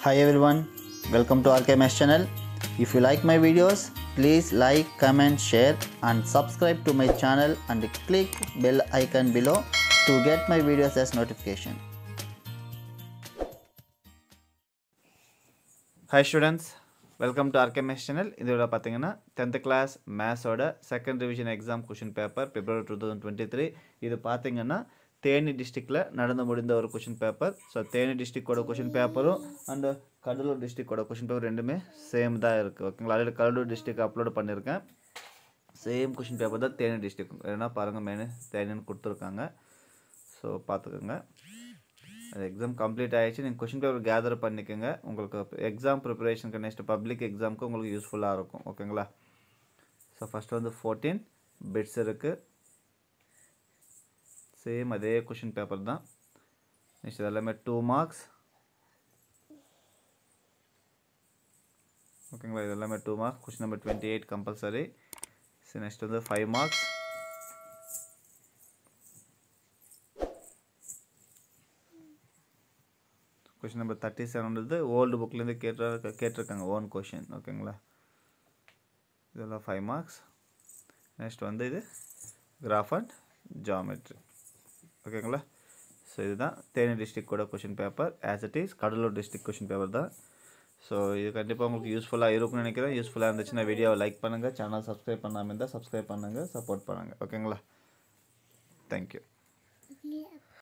Hi everyone, welcome to RKMS channel. If you like my videos, please like, comment, share and subscribe to my channel and click bell icon below to get my videos as notification. Hi students, welcome to RKMS channel. இதோட பாத்தீங்கன்னா 10th class maths ஓட second revision exam question paper February 2023. இது பாத்தீங்கன்னா தேனி டிஸ்ட்ரிக்ட்ல நடந்து முடிந்த ஒரு question paper. So Theni டிஸ்ட்ரிக்ட்டோட क्वेश्चन பேப்பரும் and கடலூர் டிஸ்ட்ரிக்ட்டோட क्वेश्चन பேப்பர் ரெண்டுமே சேம் தான் இருக்கு. ஓகேங்களா? ஆல்ரெடி கடலூர் டிஸ்ட்ரிக்ட் அப்லோட் பண்ணிருக்கேன். சேம் क्वेश्चन பேப்பர் தான் தேனி டிஸ்ட்ரிக்ட். ஏன்னா பாருங்க மெனு தேனின்னு கொடுத்திருக்காங்க. சோ பாத்துக்கங்க. எக்ஸாம் கம்ப்ளீட் ஆயிடுச்சு. நீங்க क्वेश्चन பேப்பர் கேதர் பண்ணிக்கங்க. உங்களுக்கு எக்ஸாம் ப்ரிப்பரேஷனுக்கு நெக்ஸ்ட் பப்ளிக் எக்ஸாம்க்கு உங்களுக்கு யூஸ்ஃபுல்லா இருக்கும். ஓகேங்களா? சோ ஃபர்ஸ்ட் வந்து 14 பிட்ஸ் இருக்கு. சேம் அதே क्वेश्चन பேப்பர் தான். நெக்ஸ்ட் இதெல்லாம் 2 மார்க்ஸ். ஓகேங்களா? இதெல்லாம் 2 marks. Question number 28 compulsory. So next வந்து 5 மார்க்ஸ். क्वेश्चन நம்பர் 37 வந்து ஓல்ட் புக்ல இருந்து கேட்டிருக்காங்க ஓன் क्वेश्चन. ஓகேங்களா? இதெல்லாம் 5 மார்க்ஸ். நெக்ஸ்ட் வந்து இது கிராஃப் அண்ட் ஜியோமெட்ரி. ஓகேங்களா? சோ இதுதான் தேனி டிஸ்ட்ரிக்ட்டோட question paper as it is Cuddalore district question paper தான். சோ இது கண்டிப்பா உங்களுக்கு யூஸ்ஃபுல்லா இருக்கும்னு நினைக்கிறேன். யூஸ்ஃபுல்லா இருந்துச்சுனா வீடியோவை லைக் பண்ணுங்க, சேனல் சப்ஸ்கிரைப் பண்ணாம இருந்தா சப்ஸ்கிரைப் பண்ணுங்க, சப்போர்ட் பண்ணுங்க. ஓகேங்களா? Thank you.